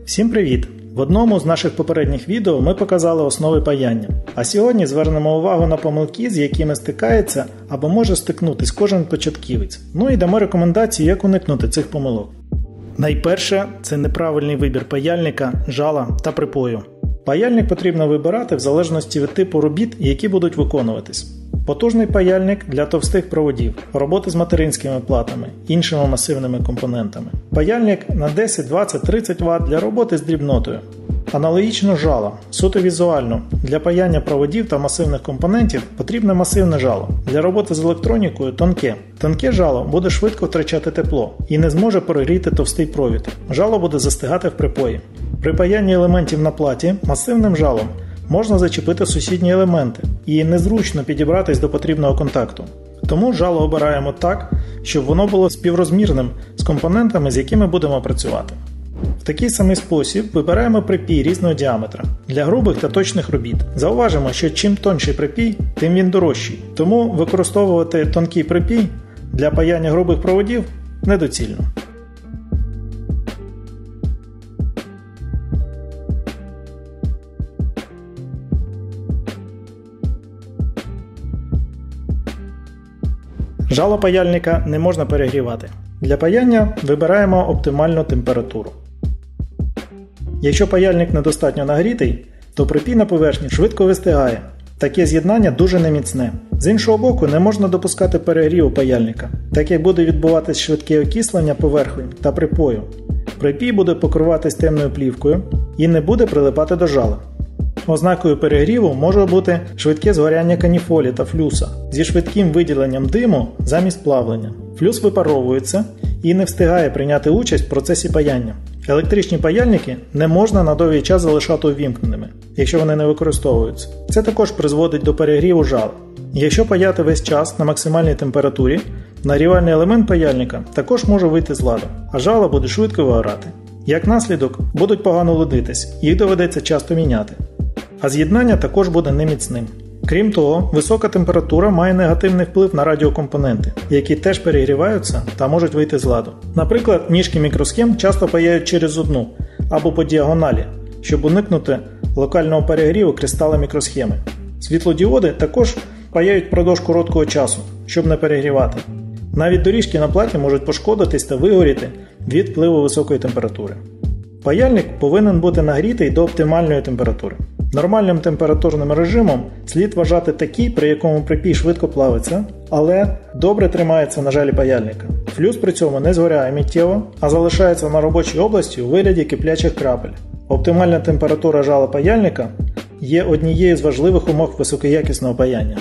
Всім привіт! В одному з наших попередніх відео ми показали основи паяння. А сьогодні звернемо увагу на помилки, з якими стикається або може стикнутись кожен початківець. Ну і дамо рекомендації, як уникнути цих помилок. Найперше – це неправильний вибір паяльника, жала та припою. Паяльник потрібно вибирати в залежності від типу робіт, які будуть виконуватись. Потужний паяльник для товстих проводів, роботи з материнськими платами, іншими масивними компонентами. Паяльник на 10, 20, 30 Вт для роботи з дрібнотою. Аналогічно жало. Суто візуально. Для паяння проводів та масивних компонентів потрібне масивне жало. Для роботи з електронікою – тонке. Тонке жало буде швидко втрачати тепло і не зможе прогріти товстий провід. Жало буде застигати в припої. При паянні елементів на платі масивним жалом можна зачепити сусідні елементи і незручно підібратись до потрібного контакту. Тому жало обираємо так, щоб воно було співрозмірним з компонентами, з якими будемо працювати. В такий самий спосіб вибираємо припій різного діаметра для грубих та точних робіт. Зауважимо, що чим тонший припій, тим він дорожчий. Тому використовувати тонкий припій для паяння грубих проводів недоцільно. Жало паяльника не можна перегрівати. Для паяння вибираємо оптимальну температуру. Якщо паяльник недостатньо нагрітий, то припій на поверхні швидко вистигає. Таке з'єднання дуже неміцне. З іншого боку, не можна допускати перегріву паяльника, так як буде відбуватись швидке окислення поверхонь та припою. Припій буде покриватись темною плівкою і не буде прилипати до жала. Ознакою перегріву може бути швидке згоряння каніфолі та флюса зі швидким виділенням диму замість плавлення. Флюс випаровується і не встигає прийняти участь в процесі паяння. Електричні паяльники не можна на довгий час залишати увімкненими, якщо вони не використовуються. Це також призводить до перегріву жала. Якщо паяти весь час на максимальній температурі, нагрівальний елемент паяльника також може вийти з ладу, а жало буде швидко вигорати. Як наслідок, будуть погано лудитись, їх доведеться часто міняти. А з'єднання також буде неміцним. Крім того, висока температура має негативний вплив на радіокомпоненти, які теж перегріваються та можуть вийти з ладу. Наприклад, ніжки мікросхем часто паяють через одну або по діагоналі, щоб уникнути локального перегріву кристала мікросхеми. Світлодіоди також паяють впродовж короткого часу, щоб не перегрівати. Навіть доріжки на платі можуть пошкодитись та вигоріти від впливу високої температури. Паяльник повинен бути нагрітий до оптимальної температури. Нормальним температурним режимом слід вважати такий, при якому припій швидко плавиться, але добре тримається на жалі паяльника. Флюс при цьому не згоряє миттєво, а залишається на робочій області у вигляді киплячих крапель. Оптимальна температура жала паяльника є однією з важливих умов високоякісного паяння.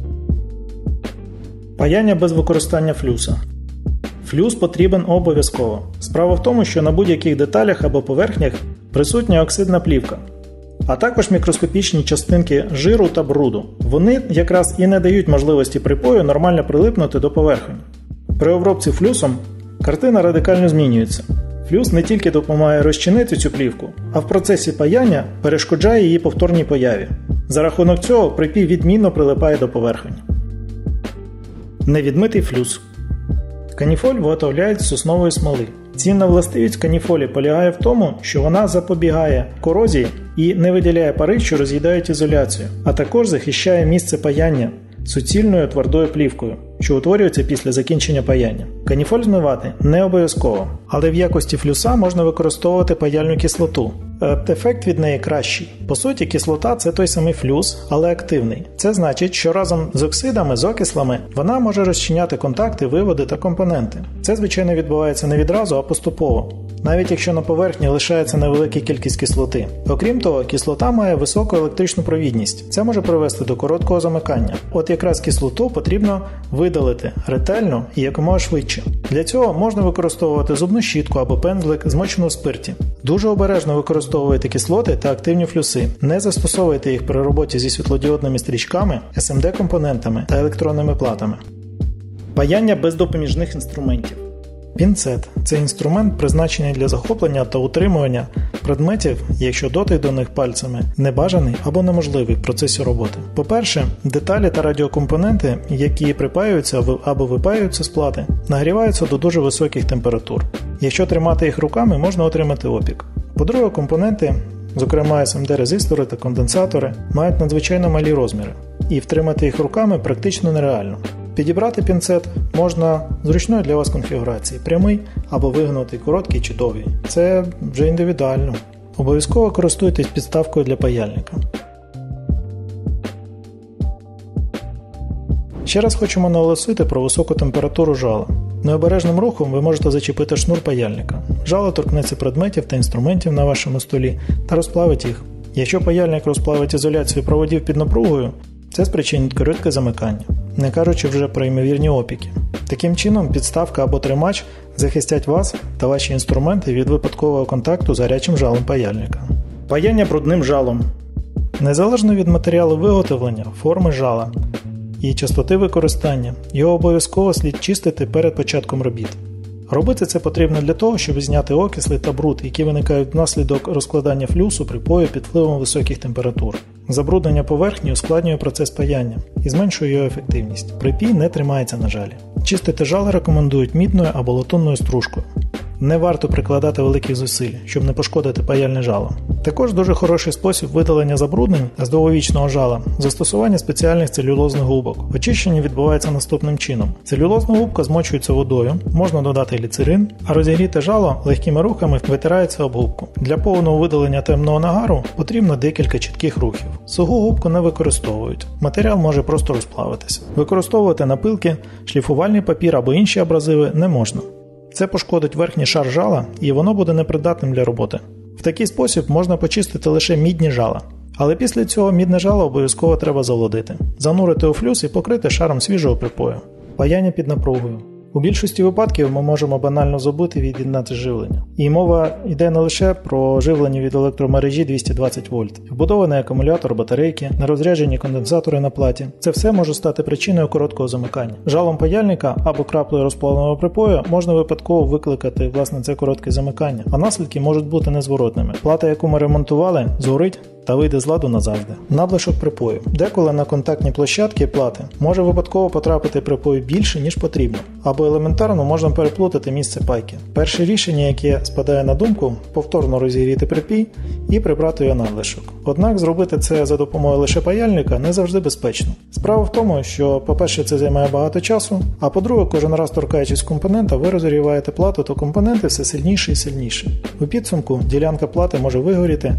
Паяння без використання флюса. Флюс потрібен обов'язково. Справа в тому, що на будь-яких деталях або поверхнях присутня оксидна плівка, а також мікроскопічні частинки жиру та бруду. Вони якраз і не дають можливості припою нормально прилипнути до поверхні. При обробці флюсом картина радикально змінюється. Флюс не тільки допомагає розчинити цю плівку, а в процесі паяння перешкоджає її повторній появі. За рахунок цього припій відмінно прилипає до поверхні. Невідмитий флюс. Каніфоль виготовляють з соснової смоли. Цінна властивість каніфолі полягає в тому, що вона запобігає корозії і не виділяє пари, що роз'їдають ізоляцію, а також захищає місце паяння суцільною твердою плівкою, що утворюється після закінчення паяння. Каніфоль змивати не обов'язково, але в якості флюса можна використовувати паяльну кислоту. Ефект від неї кращий. По суті, кислота – це той самий флюс, але активний. Це значить, що разом з оксидами, з окислами, вона може розчиняти контакти, виводи та компоненти. Це, звичайно, відбувається не відразу, а поступово, навіть якщо на поверхні лишається невелика кількість кислоти. Окрім того, кислота має високу електричну провідність. Це може привести до короткого замикання. От якраз кислоту потрібно видалити ретельно і якомога швидше. Для цього можна використовувати зубну щітку або пензлик, змочену в спирті. Дуже обережно використовуйте кислоти та активні флюси. Не застосовуйте їх при роботі зі світлодіодними стрічками, SMD-компонентами та електронними платами. Паяння без допоміжних інструментів. Пінцет – це інструмент, призначений для захоплення та утримування предметів, якщо дотик до них пальцями небажаний або неможливий в процесі роботи. По-перше, деталі та радіокомпоненти, які припаюються або випаюються з плати, нагріваються до дуже високих температур. Якщо тримати їх руками, можна отримати опік. По-друге, компоненти, зокрема SMD-резистори та конденсатори, мають надзвичайно малі розміри, і втримати їх руками практично нереально. Підібрати пінцет можна зручної для вас конфігурації – прямий або вигнутий, короткий чи довгий. Це вже індивідуально. Обов'язково користуйтесь підставкою для паяльника. Ще раз хочемо наголосити про високу температуру жала. Необережним рухом ви можете зачепити шнур паяльника. Жало торкнеться предметів та інструментів на вашому столі та розплавить їх. Якщо паяльник розплавить ізоляцію проводів під напругою, це спричинить коротке замикання, не кажучи вже про ймовірні опіки. Таким чином, підставка або тримач захистять вас та ваші інструменти від випадкового контакту з гарячим жалом паяльника. Паяння брудним жалом. Незалежно від матеріалу виготовлення, форми жала і частоти використання, його обов'язково слід чистити перед початком робіт. Робити це потрібно для того, щоб зняти окисли та бруд, які виникають внаслідок розкладання флюсу припою під впливом високих температур. Забруднення поверхні ускладнює процес паяння і зменшує його ефективність. Припій не тримається на жалі. Чистити жало рекомендують мідною або латунною стружкою. Не варто прикладати великих зусиль, щоб не пошкодити паяльне жало. Також дуже хороший спосіб видалення забруднень з довговічного жала – застосування спеціальних целюлозних губок. Очищення відбувається наступним чином. Целюлозна губка змочується водою, можна додати гліцерин, а розігріте жало легкими рухами витирається об губку. Для повного видалення темного нагару потрібно декілька чітких рухів. Суху губку не використовують, матеріал може просто розплавитися. Використовувати напилки, шліфувальний папір або інші абразиви не можна. Це пошкодить верхній шар жала і воно буде непридатним для роботи. В такий спосіб можна почистити лише мідні жала. Але після цього мідне жало обов'язково треба залодити, занурити у флюс і покрити шаром свіжого припою. Паяння під напругою. У більшості випадків ми можемо банально забути від'єднати живлення. І мова йде не лише про живлення від електромережі 220 вольт. Вбудований акумулятор, батарейки, нерозряджені конденсатори на платі. Це все може стати причиною короткого замикання. Жалом паяльника або краплею розплавленого припою можна випадково викликати власне це коротке замикання, а наслідки можуть бути незворотними. Плата, яку ми ремонтували, згорить та вийде з ладу назавжди. Надлишок припою. Деколи на контактні площадки плати може випадково потрапити припою більше, ніж потрібно. Або елементарно можна переплутати місце пайки. Перше рішення, яке спадає на думку, повторно розігріти припій і прибрати його надлишок. Однак зробити це за допомогою лише паяльника не завжди безпечно. Справа в тому, що, по-перше, це займає багато часу, а по-друге, кожен раз торкаючись компонента, ви розігріваєте плату, то компоненти все сильніші і сильніші. У підсумку ділянка плати може вигоріти,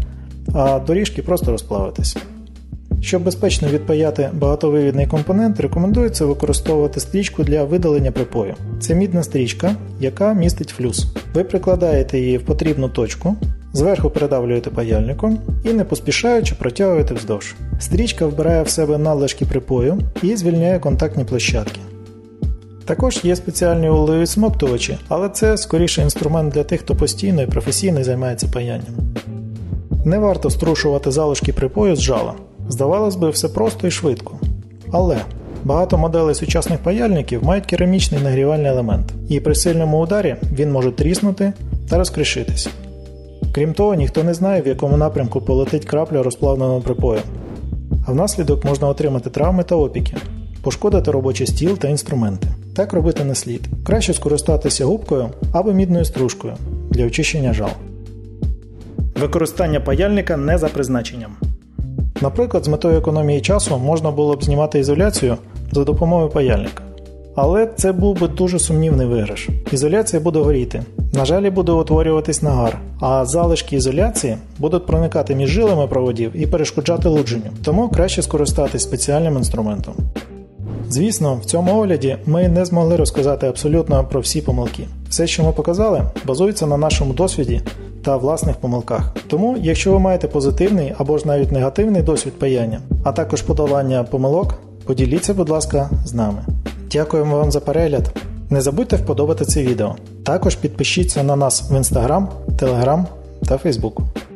а доріжки просто розплавитися. Щоб безпечно відпаяти багатовивідний компонент, рекомендується використовувати стрічку для видалення припою. Це мідна стрічка, яка містить флюс. Ви прикладаєте її в потрібну точку, зверху передавлюєте паяльником і не поспішаючи протягуєте вздовж. Стрічка вбирає в себе надлишки припою і звільняє контактні площадки. Також є спеціальні олові всмоктувачі, але це скоріше інструмент для тих, хто постійно і професійно займається паянням. Не варто струшувати залишки припою з жала. Здавалось би, все просто і швидко. Але багато моделей сучасних паяльників мають керамічний нагрівальний елемент, і при сильному ударі він може тріснути та розкришитись. Крім того, ніхто не знає, в якому напрямку полетить крапля розплавленого припою, а внаслідок можна отримати травми та опіки, пошкодити робочий стіл та інструменти. Так робити не слід. Краще скористатися губкою або мідною стружкою для очищення жал. Використання паяльника не за призначенням. Наприклад, з метою економії часу можна було б знімати ізоляцію за допомогою паяльника. Але це був би дуже сумнівний виграш. Ізоляція буде горіти, на жалі буде утворюватись нагар, а залишки ізоляції будуть проникати між жилами проводів і перешкоджати лудженню. Тому краще скористатись спеціальним інструментом. Звісно, в цьому огляді ми не змогли розказати абсолютно про всі помилки. Все, що ми показали, базується на нашому досвіді та власних помилках. Тому, якщо ви маєте позитивний або ж навіть негативний досвід паяння, а також подолання помилок, поділіться, будь ласка, з нами. Дякуємо вам за перегляд. Не забудьте вподобати це відео. Також підпишіться на нас в Instagram, Telegram та Facebook.